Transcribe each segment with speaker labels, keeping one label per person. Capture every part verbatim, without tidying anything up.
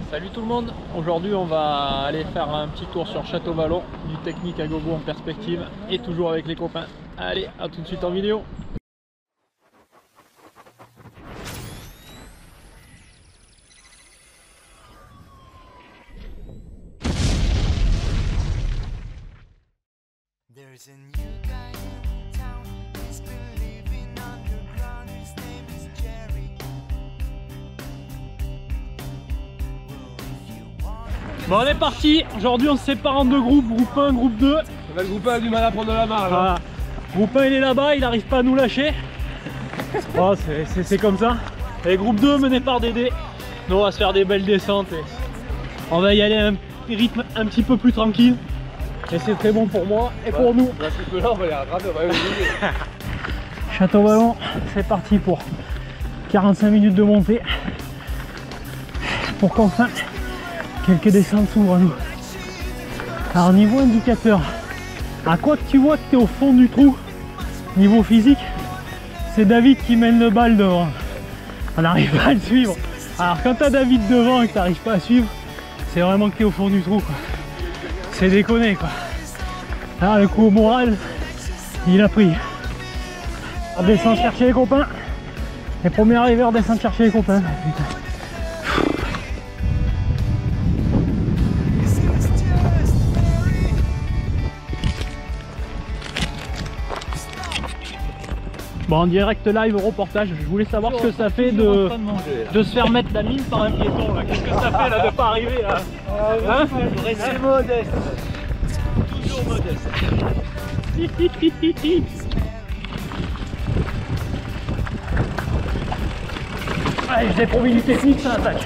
Speaker 1: Salut tout le monde, aujourd'hui on va aller faire un petit tour sur Château Vallon, du technique à gogo en perspective et toujours avec les copains. Allez, à tout de suite en vidéo.
Speaker 2: There's a new guy in town, he's been living underground, his name is Jerry.
Speaker 1: Bon, on est parti, aujourd'hui on se sépare en deux groupes, groupe un, groupe deux.
Speaker 3: Le groupe un a du mal à prendre la marge.
Speaker 1: Voilà. Groupe un il est là-bas, il n'arrive pas à nous lâcher. Oh, c'est comme ça. Et groupe deux mené par Dédé. Nous on va se faire des belles descentes et on va y aller à un rythme un petit peu plus tranquille. Et c'est très bon pour moi et pour nous.
Speaker 3: Là, ce peu-là, on va les rattraper, on va les aider.
Speaker 1: Château Vallon, c'est parti pour quarante-cinq minutes de montée. Pour qu'enfin quelques descentes s'ouvrent à nous. Alors niveau indicateur, à quoi que tu vois que tu es au fond du trou, niveau physique, c'est David qui mène le bal devant. On n'arrive pas à le suivre. Alors quand tu as David devant et que tu n'arrives pas à suivre, c'est vraiment que tu es au fond du trou, quoi. C'est déconné, quoi. Alors le coup au moral, il a pris. On descend chercher les copains. Les premiers arrivés redescendent chercher les copains. Putain. Bon, en direct live au reportage, je voulais savoir ce que ça fait de, de se faire mettre la mine par un piéton là. Qu'est-ce que ça fait là de pas arriver là, hein?
Speaker 3: Restez modeste. Toujours modeste.
Speaker 1: Allez, je l'ai promis du technique, ça attaque.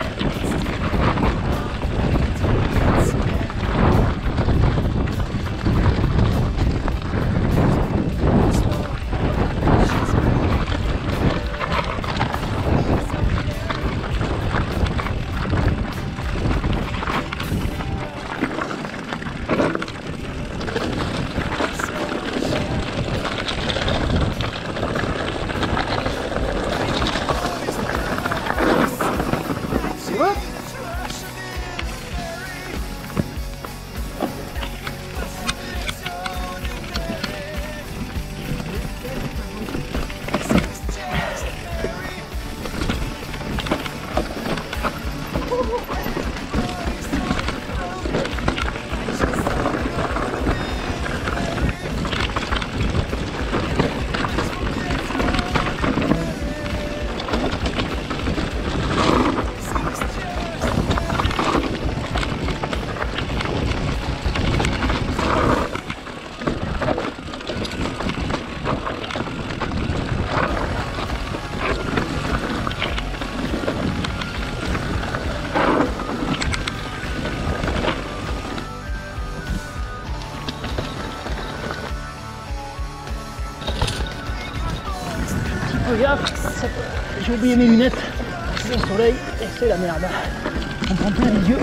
Speaker 1: Regarde, j'ai oublié mes lunettes, le soleil et c'est la merde. On prend plein les yeux.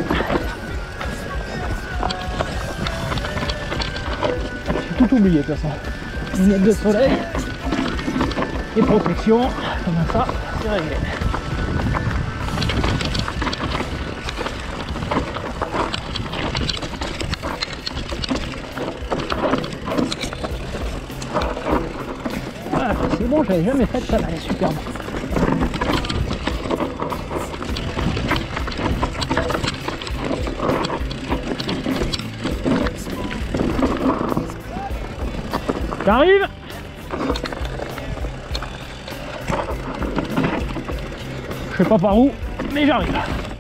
Speaker 1: J'ai tout oublié de toute façon. Lunettes de soleil et protection, comme ça, c'est réglé. C'est bon, j'avais jamais fait ça, elle est superbe. J'arrive. Je sais pas par où, mais j'arrive.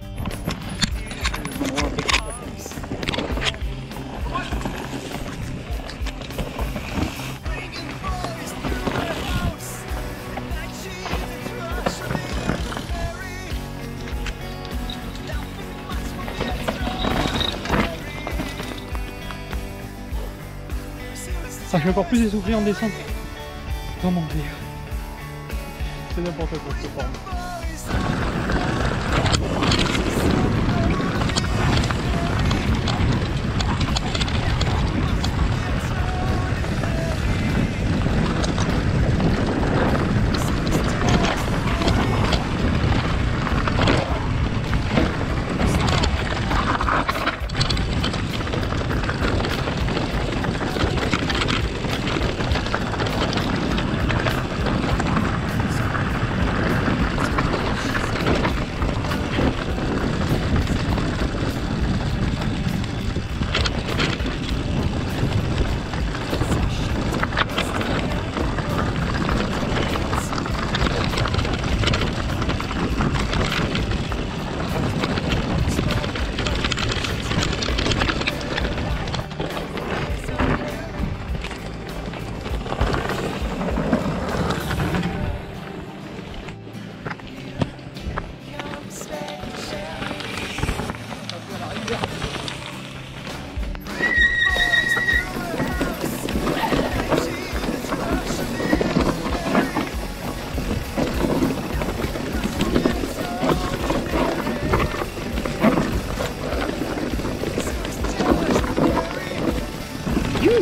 Speaker 1: Ça fait encore plus essoufflé en descente. Non, mon dieu. C'est n'importe quoi cette forme.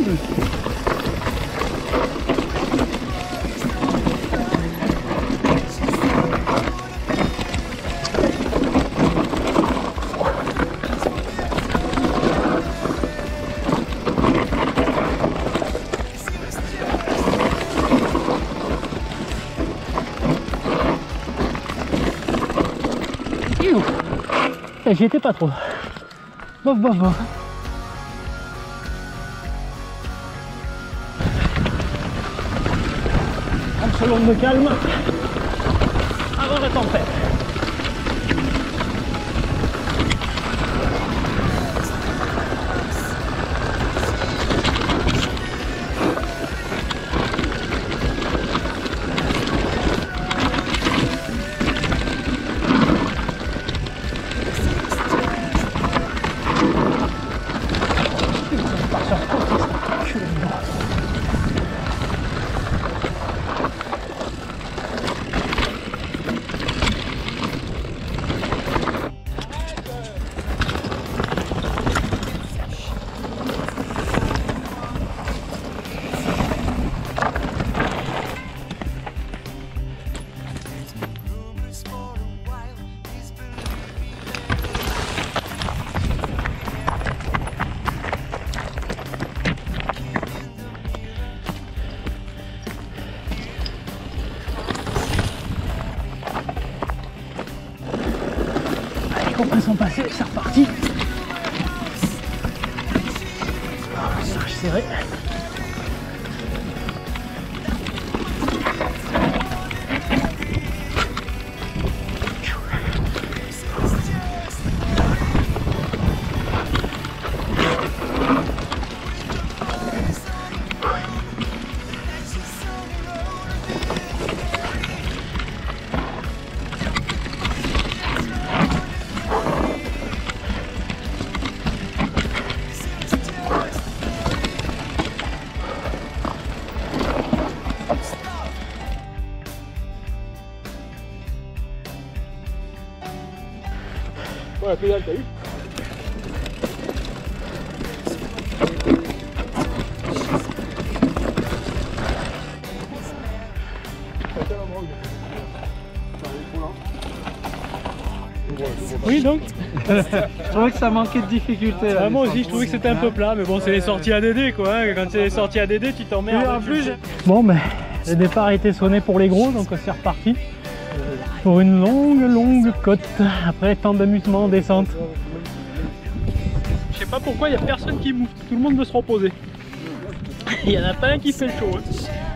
Speaker 1: J'y étais pas trop. Bof, bof, bof. trente secondes de calme avant la tempête. Après sont passés, c'est reparti. Serge serré.
Speaker 3: Ouais, la pédale, t'as vu?
Speaker 1: Oui, donc
Speaker 4: Je trouvais que ça manquait de difficulté là.
Speaker 1: ah, moi aussi je trouvais que c'était un peu plat, mais bon c'est les sorties A D D quoi, hein. Quand c'est les sorties A D D tu t'emmerdes. En plus. Bon ben le départ a été sonné pour les gros, donc c'est reparti pour une longue longue côte après tant d'amusement en descente. Je sais pas pourquoi il n'y a personne qui mouve, tout le monde veut se reposer. Il y en a pas un qui fait le show. Hein.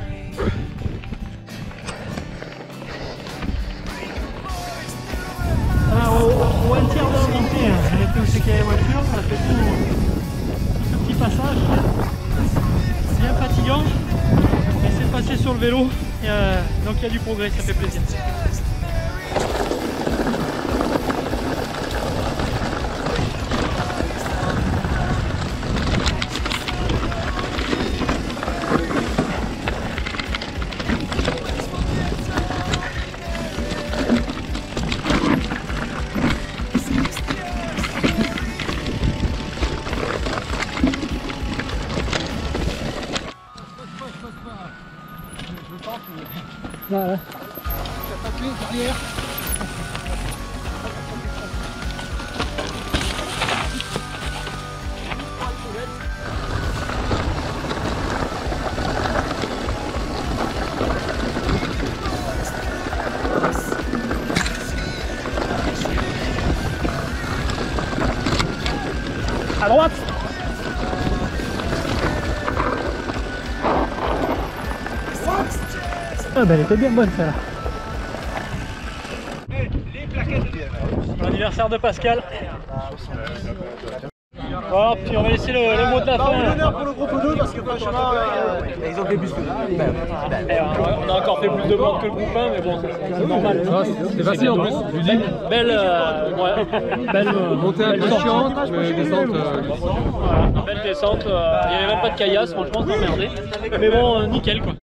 Speaker 1: Alors, au, au un tiers de la montée, hein, j'ai été où c'est qu'il y a les voitures, on a fait tout, tout ce petit passage, bien fatigant, mais c'est passé sur le vélo, et, euh, donc il y a du progrès, ça fait plaisir. Voilà. À droite. Ah bah elle était bien bonne celle-là. L'anniversaire de Pascal. Bon, puis on va laisser le, le mot de la fin.
Speaker 5: Un honneur pour le groupe deux parce que franchement euh, ils ont fait plus que nous.
Speaker 1: Eh, on a encore fait plus de monde que le groupe un, mais bon, c'est normal.
Speaker 3: C'est facile en plus.
Speaker 1: Belle, belle, euh, ouais, belle euh,
Speaker 3: Montée un peu chiante, mais descente. euh,
Speaker 1: voilà, belle descente. euh, Il n'y avait même pas de caillasse, franchement, c'est emmerdé. Mais bon, euh, nickel quoi.